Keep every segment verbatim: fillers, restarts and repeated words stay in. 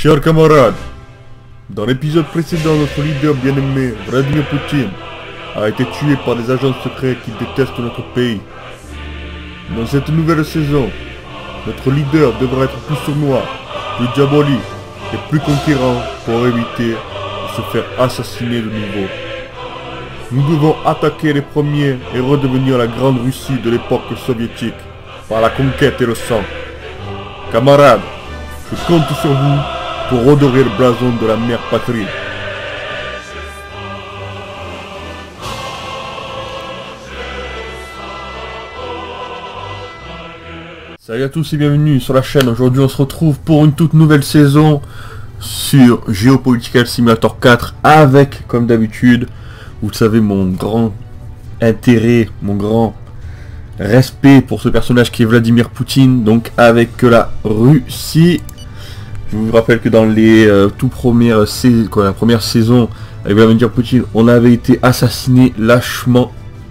Chers camarades, dans l'épisode précédent, notre leader bien-aimé, Vladimir Poutine, a été tué par des agents secrets qui détestent notre pays. Dans cette nouvelle saison, notre leader devra être plus sournois, plus diabolique et plus conquérant pour éviter de se faire assassiner de nouveau. Nous devons attaquer les premiers et redevenir la grande Russie de l'époque soviétique par la conquête et le sang. Camarades, je compte sur vous pour redorer le blason de la mère patrie. Salut à tous et bienvenue sur la chaîne. Aujourd'hui on se retrouve pour une toute nouvelle saison sur Geopolitical Simulator quatre avec, comme d'habitude, vous le savez, mon grand intérêt, mon grand respect pour ce personnage qui est Vladimir Poutine, donc avec la Russie. Je vous rappelle que dans les euh, tout premières saisons, quoi, la première saison avec Vladimir Poutine, on avait été assassiné lâchement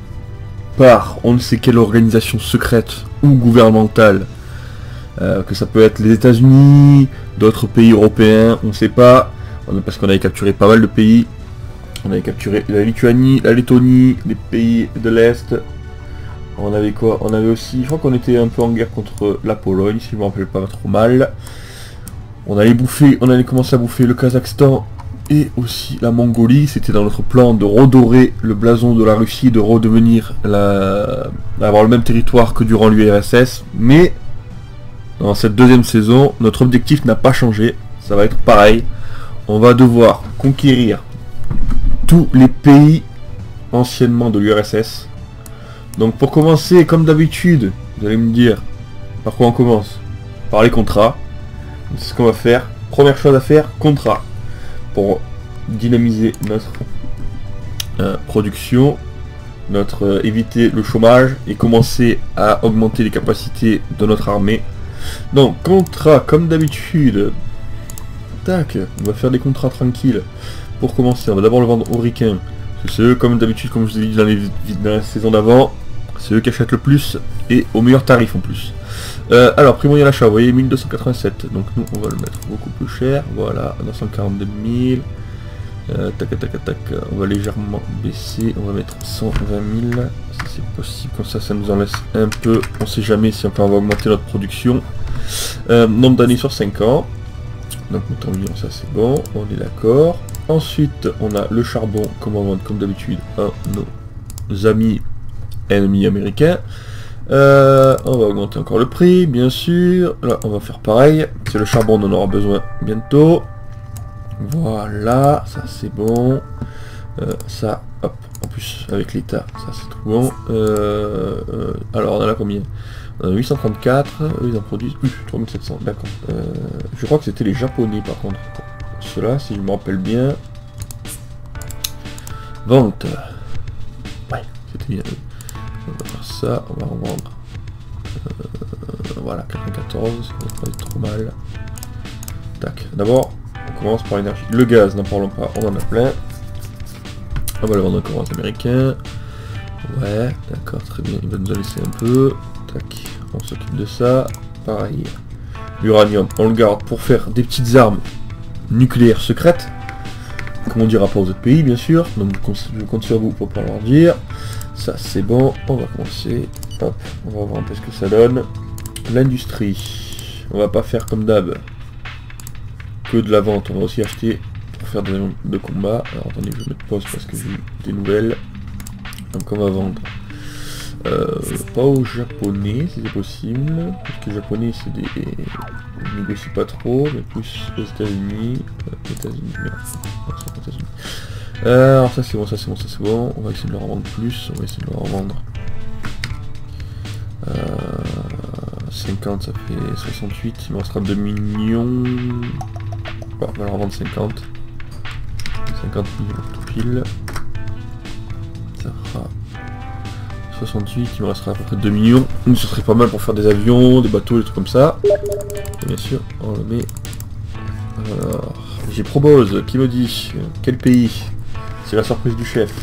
par on ne sait quelle organisation secrète ou gouvernementale, euh, que ça peut être les États-Unis, d'autres pays européens, on ne sait pas, parce qu'on avait capturé pas mal de pays. On avait capturé la Lituanie, la Lettonie, les pays de l'Est. On avait quoi? On avait aussi, je crois qu'on était un peu en guerre contre la Pologne, si je me rappelle pas trop mal. On allait bouffer, on allait commencer à bouffer le Kazakhstan et aussi la Mongolie. C'était dans notre plan de redorer le blason de la Russie, de redevenir la, avoir le même territoire que durant l'U R S S. Mais dans cette deuxième saison, notre objectif n'a pas changé. Ça va être pareil. On va devoir conquérir tous les pays anciennement de l'U R S S. Donc pour commencer, comme d'habitude, vous allez me dire par quoi on commence? Par les contrats. C'est ce qu'on va faire. Première chose à faire, contrat. Pour dynamiser notre euh, production, notre euh, éviter le chômage et commencer à augmenter les capacités de notre armée. Donc contrat, comme d'habitude. Tac, on va faire des contrats tranquilles. Pour commencer, on va d'abord le vendre aux ricains. C'est eux, comme d'habitude, comme je vous ai dit dans, les, dans la saison d'avant, c'est eux qui achètent le plus et au meilleur tarif en plus. Euh, alors, prix moyen d'achat, vous voyez, mille deux cent quatre-vingt-sept. Donc nous, on va le mettre beaucoup plus cher. Voilà, neuf cent quarante-deux mille. Euh, tac, tac, tac, on va légèrement baisser. On va mettre cent vingt mille. Si c'est possible, comme ça, ça nous en laisse un peu. On sait jamais si enfin, on va augmenter notre production. Euh, nombre d'années sur cinq ans. Donc, mouton million, ça c'est bon. On est d'accord. Ensuite, on a le charbon, comme on vend comme d'habitude à nos amis ennemis américains. Euh, on va augmenter encore le prix, bien sûr. Là, on va faire pareil. C'est le charbon, on en aura besoin bientôt. Voilà, ça c'est bon. Euh, ça, hop, en plus avec l'état, ça c'est tout bon. Euh, euh, alors, on en a combien? On a huit cent trente-quatre. Eux, ils en produisent plus, trois mille sept cents. D'accord. Euh, je crois que c'était les Japonais par contre. Cela, si je me rappelle bien. Vente. Ouais, c'était bien. On va faire ça, on va revendre. Euh, voilà, quatre-vingt-quatorze, ça va pas être trop mal. Tac, d'abord, on commence par l'énergie. Le gaz, n'en parlons pas, on en a plein. On va le vendre encore aux Américains. Ouais, d'accord, très bien, il va nous en laisser un peu. Tac, on s'occupe de ça. Pareil. L'uranium, on le garde pour faire des petites armes nucléaire secrète, comme on dira pas aux autres pays bien sûr, donc je compte sur vous pour pas leur dire. Ça c'est bon, on va commencer, hop, on va voir un peu ce que ça donne. L'industrie, on va pas faire comme d'hab que de la vente, on va aussi acheter pour faire des avions de combat. Alors attendez, je vais mettre pause parce que j'ai des nouvelles. Donc on va vendre Euh, pas aux japonais si c'est possible, parce que les japonais c'est des... ils négocient pas trop, mais plus aux États-Unis. Euh, États-Unis, merde. Non, c'est pas États-Unis. Euh, alors ça c'est bon, ça c'est bon, ça c'est bon. On va essayer de leur en vendre plus, on va essayer de leur en vendre. Euh, cinquante, ça fait soixante-huit, il me restera deux millions. Bon, on va leur en vendre cinquante. cinquante millions tout pile. Ça fera soixante-huit, il me restera à peu près deux millions. Donc ce serait pas mal pour faire des avions, des bateaux, des trucs comme ça. Et bien sûr, on le met. Alors, j'ai propose, qui me dit quel pays? C'est la surprise du chef.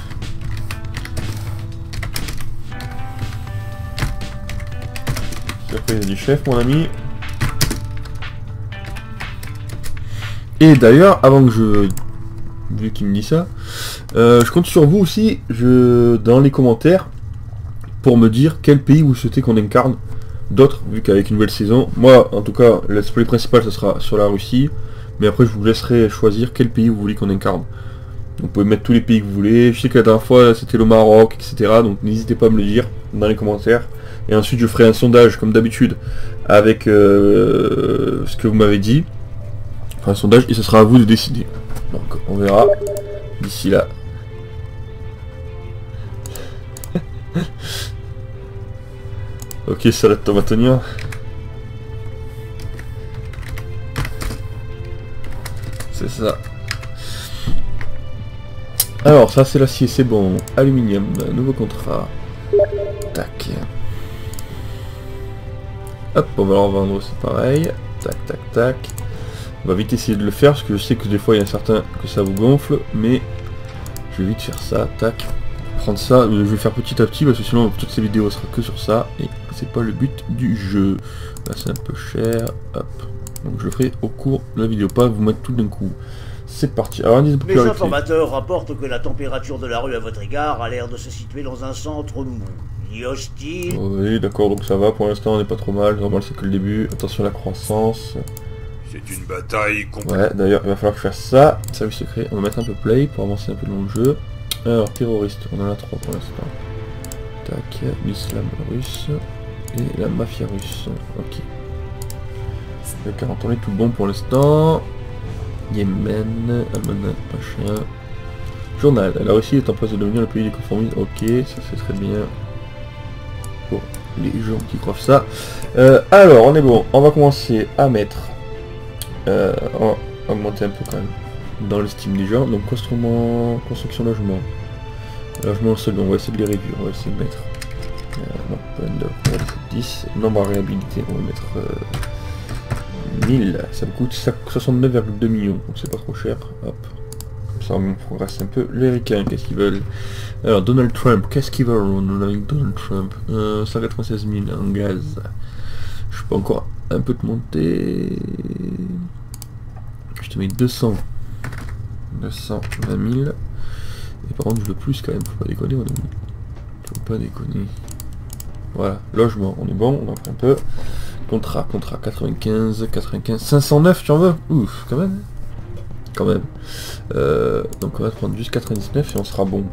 Surprise du chef, mon ami. Et d'ailleurs, avant que je... Vu qu'il me dit ça, euh, je compte sur vous aussi, je... dans les commentaires, pour me dire quel pays vous souhaitez qu'on incarne. D'autres, vu qu'avec une nouvelle saison, moi en tout cas, le let's play principal ça sera sur la Russie, mais après je vous laisserai choisir quel pays vous voulez qu'on incarne. Vous pouvez mettre tous les pays que vous voulez, je sais que la dernière fois c'était le Maroc, et cetera. Donc n'hésitez pas à me le dire dans les commentaires. Et ensuite je ferai un sondage comme d'habitude avec euh, ce que vous m'avez dit. Enfin un sondage et ce sera à vous de décider. Donc on verra d'ici là. Ok, salade tomate oignon. C'est ça. Alors, ça c'est l'acier, c'est bon. Aluminium, nouveau contrat. Tac. Hop, on va leur vendre, c'est pareil. Tac, tac, tac. On va vite essayer de le faire, parce que je sais que des fois il y a certains que ça vous gonfle, mais je vais vite faire ça, tac. Prendre ça, je vais faire petit à petit, parce que sinon toutes ces vidéos sera que sur ça, et c'est pas le but du jeu. Là c'est un peu cher, hop. Donc je le ferai au cours de la vidéo, pas vous mettre tout d'un coup. C'est parti. Alors, indice de Les popularité. informateurs rapportent que la température de la rue à votre égard a l'air de se situer dans un centre mou, ni hostile. Oui, d'accord, donc ça va, pour l'instant on n'est pas trop mal, normal c'est que le début. Attention à la croissance. C'est une bataille complète. Ouais, d'ailleurs il va falloir que je fasse ça. Service secret, on va mettre un peu play pour avancer un peu dans le jeu. Alors, terroriste, on en a trois pour l'instant. Tac, l'islam russe et la mafia russe. Ok. Le quarante, on est tout bon pour l'instant. Yémen, Almanak, machin. Journal, la Russie est en passe de devenir le pays des conformistes. Ok, ça c'est très bien. Bon, les gens qui croient ça. Euh, alors, on est bon. On va commencer à mettre... Euh, on va augmenter un peu quand même dans l'estime des gens. Donc, construction, construction logement. Logement second, on va essayer de les réduire. On va essayer de mettre... Euh, non, pas un, deux, on va mettre dix. Nombre à réhabiliter, on va mettre... Euh, mille, ça me coûte soixante-neuf virgule deux millions, donc c'est pas trop cher. Hop, comme ça on progresse un peu. Les ricains, qu'est-ce qu'ils veulent? Alors Donald Trump, qu'est-ce qu'ils veulent? On a avec Donald Trump, euh, cent quatre-vingt-seize mille en gaz. Je peux encore un peu te monter. Je te mets deux cents, deux cent vingt mille. Et par contre je veux plus quand même, faut pas déconner mon ami. Faut pas déconner. Voilà, logement, on est bon, on en fait un peu. Contrat, contrat, quatre-vingt-quinze, quatre-vingt-quinze, cinq cent neuf, tu en veux? Ouf, quand même. Quand même. Euh, donc on va prendre juste quatre-vingt-dix-neuf et on sera bon.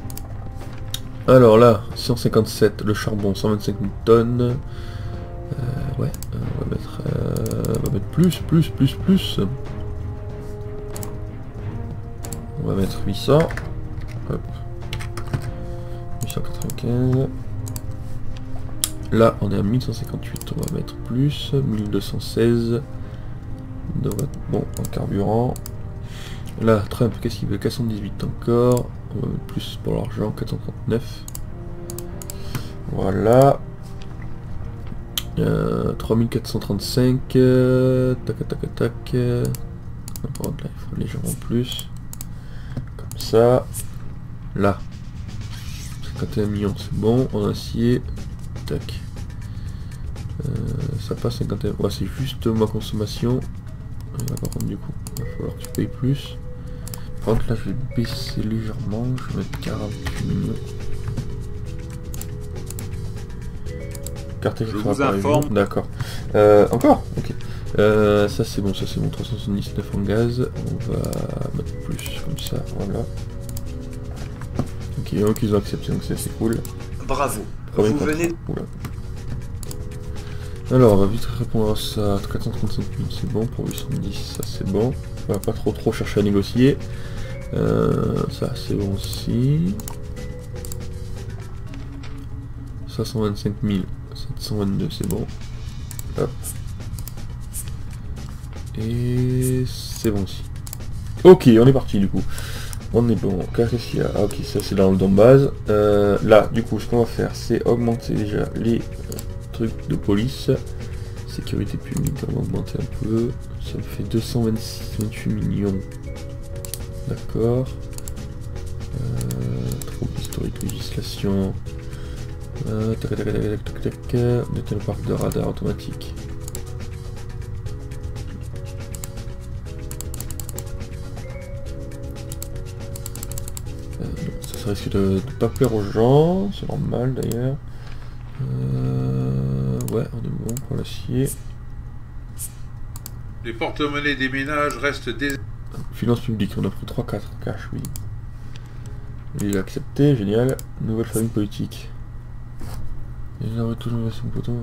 Alors là, cent cinquante-sept, le charbon, cent vingt-cinq mille tonnes. Euh, ouais, on va mettre, euh, on va mettre plus, plus, plus, plus. On va mettre huit cents. Hop. huit cent quatre-vingt-quinze. Là, on est à mille cent cinquante-huit, on va mettre plus, mille deux cent seize. Bon, en carburant. Là, Trump, qu'est-ce qu'il veut? quatre cent dix-huit encore. On va mettre plus pour l'argent, quatre cent trente-neuf. Voilà. Euh, trois mille quatre cent trente-cinq. Euh, tac, tac, tac. Par contre, là, il faut légèrement plus. Comme ça. Là. cinquante et un millions, c'est bon. En acier. Tac. Euh, ça passe cinquante et un. Ouais, c'est juste ma consommation. Et là, par contre, du coup, il va falloir que tu payes plus. Par contre, là, je vais baisser légèrement. Je vais mettre quarante millions. Carte Je vous informe. D'accord. Euh, encore? Ok. Euh, ça, c'est bon, ça, c'est bon. trois cent soixante-dix-neuf en gaz. On va mettre plus, comme ça. Voilà. Ok, donc ils ont accepté, donc c'est cool. Bravo. Premier Vous contrat. venez... Oula. Alors on va vite répondre à ça. quatre cent trente-cinq mille c'est bon, pour huit cent dix ça c'est bon. On va pas trop trop chercher à négocier. Euh, ça c'est bon aussi. cinq cent vingt-cinq mille sept cent vingt-deux c'est bon. Hop. Et c'est bon aussi. Ok, on est parti du coup. On est bon. Qu'est-ce qu'il y a? Ah, ok, ça c'est dans le Donbass. Euh, là, du coup, ce qu'on va faire, c'est augmenter déjà les euh, trucs de police. Sécurité publique, on va augmenter un peu. Ça me fait deux cent vingt-six virgule vingt-huit millions. D'accord. Euh, trouble historique, législation. Euh, tac, tac, tac, tac, tac, tac, tac. Détenu le parc de radar automatique. Euh, ça, ça risque de ne pas plaire aux gens, c'est normal d'ailleurs. Euh, ouais, on est bon pour l'acier. Les porte-monnaies des ménages restent des... Finances publiques, on a pris trois quatre cash, oui. Il a accepté, génial. Nouvelle famille politique. Il a toujours son poteau.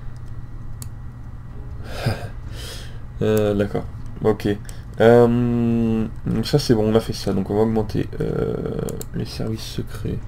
euh, D'accord. Ok. Euh, ça c'est bon, on a fait ça. Donc on va augmenter euh, les services secrets.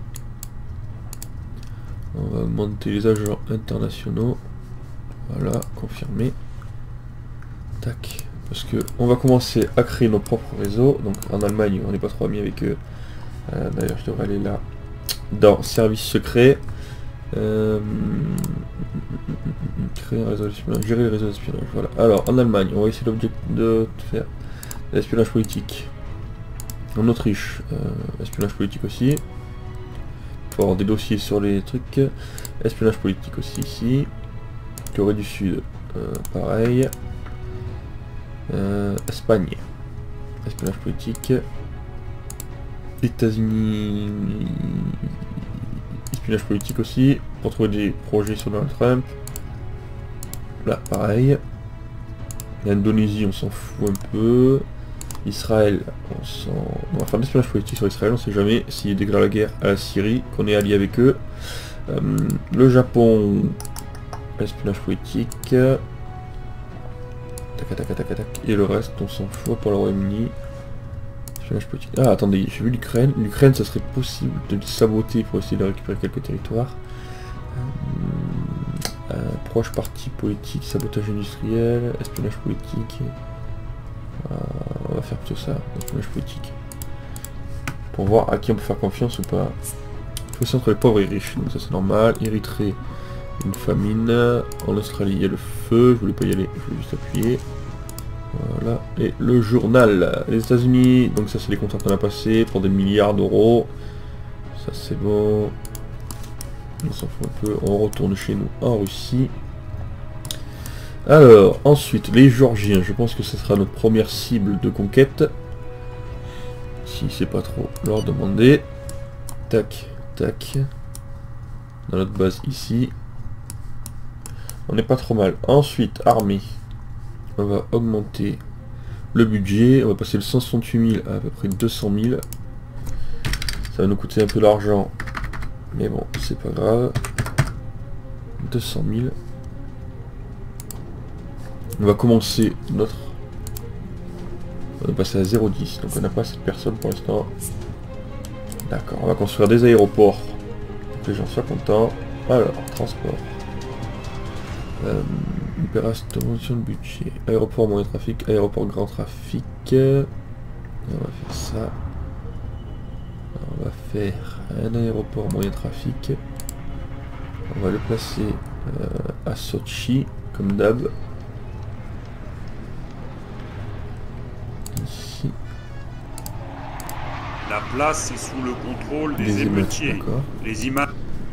On va augmenter les agents internationaux. Voilà, confirmé. Tac. Parce que on va commencer à créer nos propres réseaux. Donc en Allemagne, on n'est pas trop amis avec eux. Euh, D'ailleurs, je devrais aller là. Dans services secrets. Euh, créer un réseau d'espionnage. Gérer les réseaux d'espionnage. Voilà. Alors, en Allemagne, on va essayer l'objectif de faire l'espionnage politique. En Autriche, euh, espionnage politique aussi. Pour avoir des dossiers sur les trucs. Espionnage politique aussi ici. Corée du Sud, euh, pareil. Euh, Espagne, espionnage politique. États-Unis, espionnage politique aussi, pour trouver des projets sur Donald Trump. Là, pareil. L'Indonésie, on s'en fout un peu. Israël, on s'en... On va faire de l'espionnage politique sur Israël, on sait jamais s'ils déclarent la guerre à la Syrie, qu'on est allié avec eux. Euh, le Japon, espionnage politique. Tac, tac, tac, tac. Et le reste, on s'en fout pour le Royaume-Uni. Politique. Ah, attendez, j'ai vu l'Ukraine. L'Ukraine, ça serait possible de les saboter pour essayer de récupérer quelques territoires. Euh, euh, proche parti politique, sabotage industriel, espionnage politique. Euh, on va faire plutôt ça, espionnage politique. Pour voir à qui on peut faire confiance ou pas. Faut entre les pauvres et les riches, donc ça c'est normal. Érythrée, une famine. En Australie, il y a le feu. Je voulais pas y aller, je voulais juste appuyer. Voilà, et le journal, les États-Unis, donc ça c'est les contrats qu'on a passés pour des milliards d'euros. Ça c'est bon. On s'en fout un peu, on retourne chez nous en Russie. Alors, ensuite, les Géorgiens, je pense que ce sera notre première cible de conquête. Si c'est pas trop leur demander. Tac, tac. Dans notre base ici. On n'est pas trop mal. Ensuite, armée. On va augmenter le budget, on va passer de cent soixante-huit mille à à peu près deux cent mille. Ça va nous coûter un peu d'argent, mais bon, c'est pas grave. deux cent mille. On va commencer notre... On va passer à zéro virgule dix, donc on n'a pas assez de personnes pour l'instant. D'accord, on va construire des aéroports pour que les gens soient contents. Alors, transport. Euh, opération de budget. Aéroport moyen trafic, aéroport grand trafic. On va faire ça. On va faire un aéroport moyen trafic. On va le placer euh, à Sochi, comme d'hab. Ici. La place est sous le contrôle des, Des émeutiers. émeutes, Les images...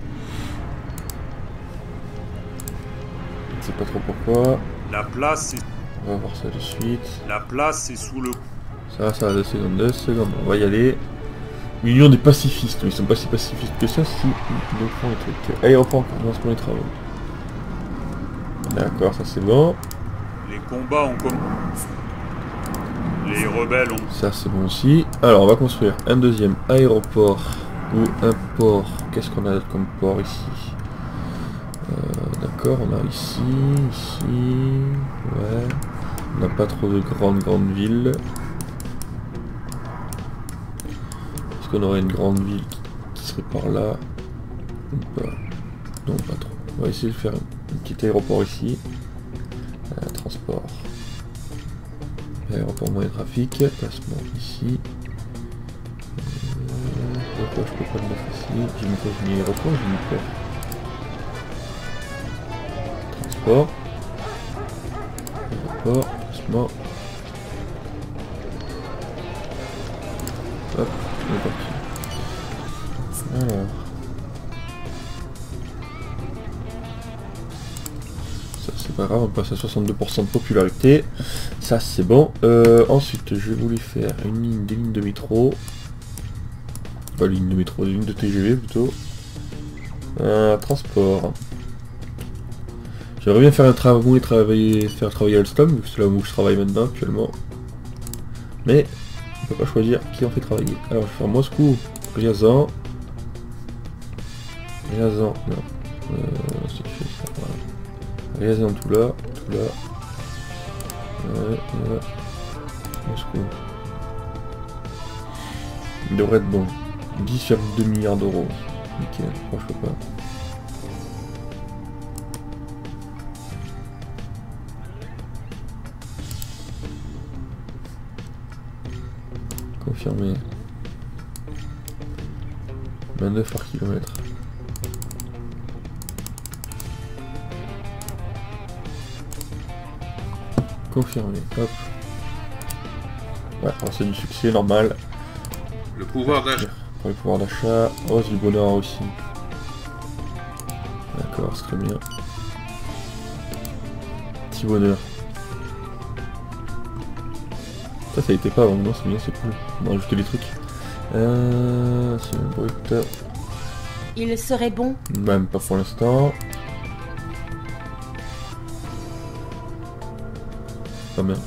Je sais pas trop pourquoi. La place est... On va voir ça de suite. La place est sous le... Ça, ça va deux secondes, deux secondes. On va y aller. L'Union des pacifistes. Ils sont pas si pacifistes que ça si ils nous font les trucs. Aéroport, on commence pour les travaux. D'accord, ça c'est bon. Les combats ont commencé. Les rebelles ont... Ça c'est bon aussi. Alors on va construire un deuxième aéroport ou un port. Qu'est-ce qu'on a comme port ici? euh, D'accord, on a ici, ici, ouais. On n'a pas trop de grandes grandes villes. Est-ce qu'on aurait une grande ville qui, qui serait par là ou pas? Non, pas trop. On va essayer de faire un petit aéroport ici. Euh, transport. Aéroport moyen trafic, placement ici. Euh, pourquoi je peux pas le mettre ici? J'ai mis quoi? J'ai mis aéroport, j'ai mis quoi? Transport. Aéroport, placement. Hop, on est parti. Alors. Ça c'est pas grave, on passe à soixante-deux pour cent de popularité. Ça c'est bon. Euh, ensuite je voulais faire une ligne, des lignes de métro. pas ligne de métro, ligne de T G V plutôt. Euh, transport. J'aimerais bien faire un travail et travailler, faire travailler Alstom, vu que c'est là où je travaille maintenant actuellement. Mais on peut pas choisir qui on fait travailler. Alors je vais faire Moscou, Ryazan. Ryazan, non. Euh, c'est qui fait ça, voilà. Ryazan tout là, tout là. Ouais, ouais. Moscou. Il devrait être bon. dix virgule deux milliards d'euros. Nickel, moi je peux pas. Confirmé. vingt-neuf par kilomètre. Confirmé, hop. Ouais, alors c'est du succès normal. Le pouvoir d'achat. Pour le pouvoir d'achat, oh c'est du bonheur aussi. D'accord, c'est très bien. Petit bonheur. Ça, ça a été pas avant, non, c'est bien, c'est cool. On va rajouter des trucs. Euh, c'est un brut. Il serait bon. Même pas pour l'instant. Pas bien.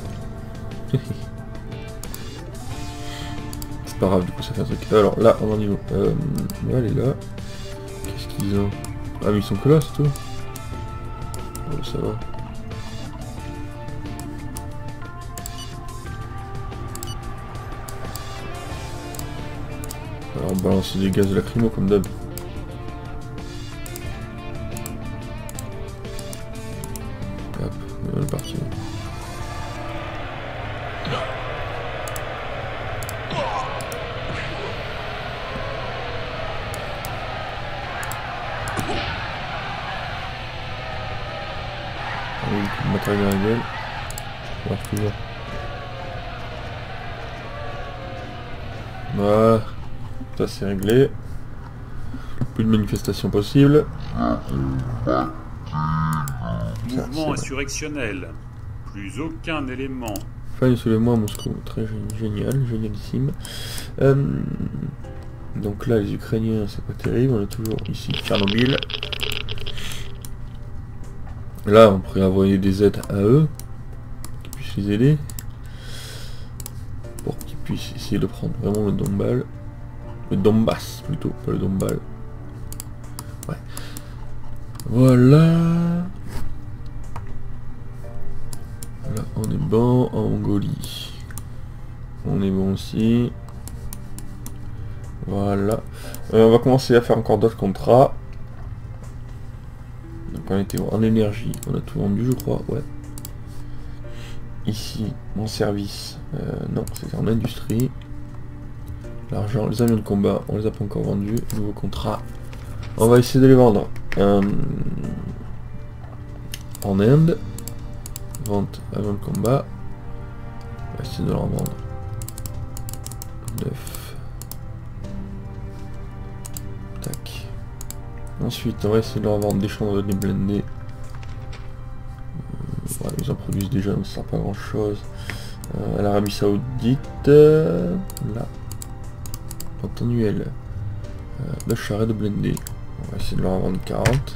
C'est pas grave, du coup ça fait un truc. Alors là, on en niveau. Euh, ouais, elle est là. Qu'est-ce qu'ils ont? Ah mais ils sont que là, c'est tout. Oh, ça va. Alors balancer des gaz lacrymo comme d'hab. Hop, on est parti. Oui, le matériel dans la gueule. Ça marche toujours. Voilà. Ça c'est réglé. Plus de manifestations possibles. Mouvement insurrectionnel. Plus aucun élément. Faille sous les mois à Moscou. Très génial, génialissime. Euh, donc là les Ukrainiens c'est pas terrible. On a toujours ici Tchernobyl. Là on pourrait envoyer des aides à eux. Qui puissent les aider. Pour qu'ils puissent essayer de prendre vraiment le Donbass. Le Donbass plutôt, pas le Donbass. Ouais. Voilà. Là on est bon en Mongolie. On est bon aussi. Voilà. Euh, on va commencer à faire encore d'autres contrats. Donc on était en énergie, on a tout vendu je crois, ouais. Ici, mon service, euh, non, c'est en industrie. L'argent, les avions de combat, on les a pas encore vendus. Nouveau contrat. On va essayer de les vendre. Euh, en Inde. Vente avions de combat. On va essayer de leur vendre. neuf. Tac. Ensuite, on va essayer de leur vendre des chambres des blindés. Euh, voilà, ils en produisent déjà, donc ça sert pas grand chose. Euh, à l'Arabie Saoudite. Euh, là. Vente annuelle. Euh, de charrette de blindés. On va essayer de leur vendre quarante.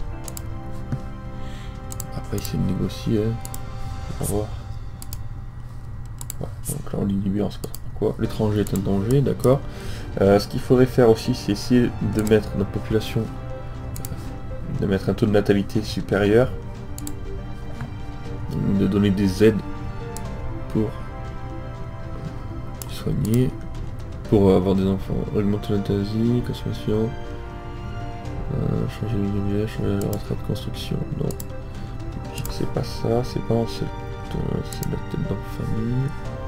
Après essayer de négocier. Hein. On va voir. Ouais, donc là on l'inhibe, on sait pas trop pourquoi. L'étranger est un danger, d'accord. Euh, ce qu'il faudrait faire aussi, c'est essayer de mettre notre population, euh, de mettre un taux de natalité supérieur, de donner des aides pour soigner, pour avoir des enfants, augmenter l'euthanasie, consommation, euh, changer les changer la retraite de construction. Non, c'est pas ça, c'est pas c'est euh, la tête dans la famille.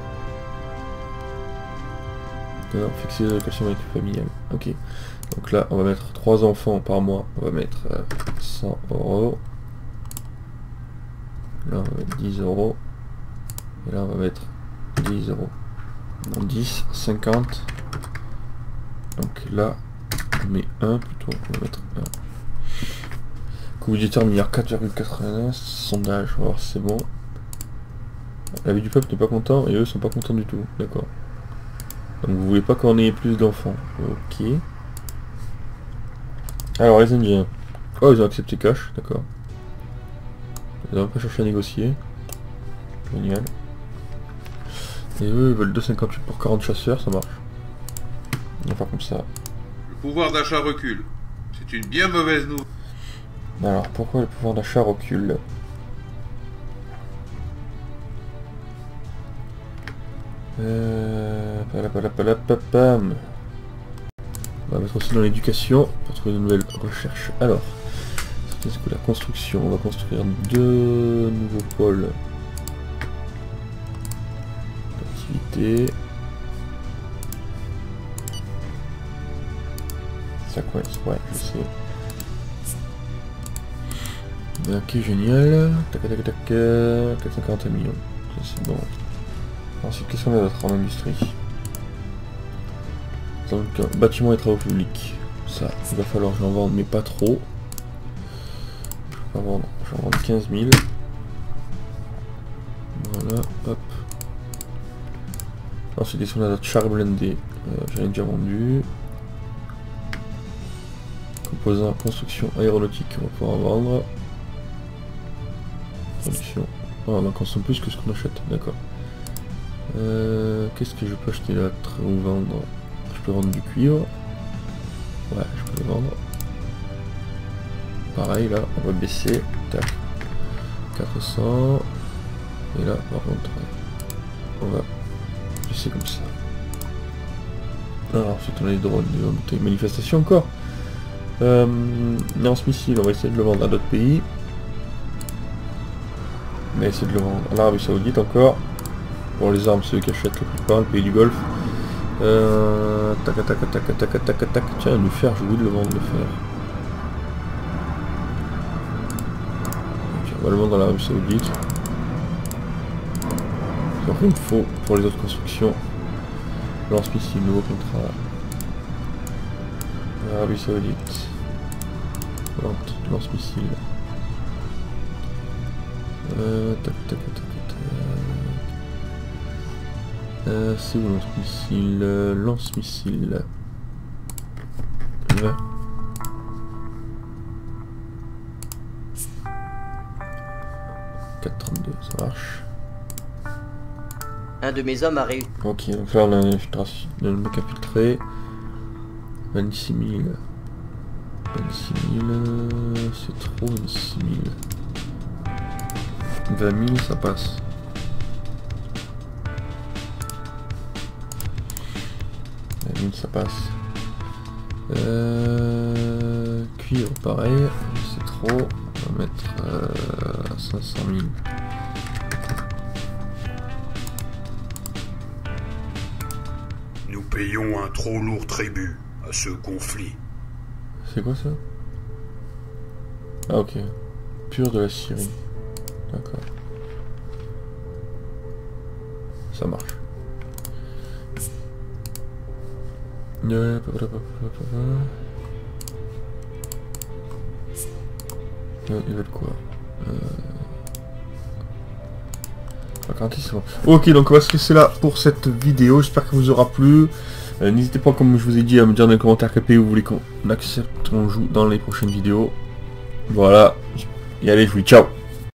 Non, fixer l'allocation avec familiale. Ok. Donc là, on va mettre trois enfants par mois. On va mettre euh, cent euros. Là, on va mettre dix euros. Et là, on va mettre dix euros. Non, dix, cinquante. Donc là, on met un plutôt. On va mettre un. Coût budgétaire milliard quatre virgule quatre-vingt-un. Sondage. On va voir si c'est bon. La vie du peuple n'est pas content et eux sont pas contents du tout. D'accord. Donc vous voulez pas qu'on ait plus d'enfants. Ok. Alors les Indiens. Oh, ils ont accepté cash, d'accord. Ils n'ont pas cherché à négocier. Génial. Et eux ils veulent deux virgule cinquante-huit pour quarante chasseurs, ça marche. On va faire comme ça. Le pouvoir d'achat recule. C'est une bien mauvaise nouvelle. Alors pourquoi le pouvoir d'achat recule? Euh... palapalapalapapam. On va mettre aussi dans l'éducation pour trouver de nouvelles recherches. Alors, qu'est-ce que la construction? On va construire deux nouveaux pôles d'activité. Ça coince, ouais, je sais. Ok, génial. Tac tac tac, quatre cent quarante millions. Ça c'est bon. Ensuite, qu'est-ce qu'on a d'autre en industrie? Donc, bâtiment et travaux publics. Ça, il va falloir que j'en vende, mais pas trop. Je vais en vendre, je vais en vendre quinze mille. Voilà, hop. Ensuite, des soldats de char blindés. Euh, J'en ai déjà vendu. Composants, construction aéronautique, on va pouvoir en vendre. Production. Oh, on en consomme plus que ce qu'on achète, d'accord. Euh, Qu'est-ce que je peux acheter là ou vendre? Je peux vendre du cuivre. Ouais, je peux le vendre. Pareil là, on va baisser. Tac. quatre cents. Et là, par contre, on va baisser comme ça. Alors ensuite on a les drones, des manifestations encore. Euh, lance-missile, on va essayer de le vendre à d'autres pays. On va essayer de le vendre à l'Arabie Saoudite encore. Pour les armes, ceux qui achètent la plupart, le pays du Golfe. Euh, tac tac tac tac tac tac tac. Tiens, le fer, j'ai oublié de le vendre, le fer. Okay, on va le vendre dans l'Arabie Saoudite. Après, il me faut pour les autres constructions. Lance-missile, nouveau contrat. Arabie Saoudite. Vente, lance-missile. Euh, tac tac tac tac. Euh, c'est où lance-missile? euh, Lance-missile. Ouais. quatre trente-deux, ça marche. Un de mes hommes a réussi. Ok, donc là on a une infiltration, le mec infiltré. vingt-six mille. vingt-six mille, c'est trop vingt-six mille. vingt mille, ça passe. vingt mille, ça passe. Euh, cuivre, pareil, c'est trop. On va mettre euh, cinq cent mille. Nous payons un trop lourd tribut à ce conflit. C'est quoi ça? Ah ok. Pur de la Syrie. D'accord. Ça marche. Ouais, papa, papa, papa. Euh, ils veulent quoi? euh... c'est bon. Ok, donc on va se laisser là pour cette vidéo. J'espère que vous aura plu. Euh, N'hésitez pas, comme je vous ai dit, à me dire dans les commentaires quel pays vous voulez qu'on accepte qu'on joue dans les prochaines vidéos. Voilà. Et allez, je vous dis ciao.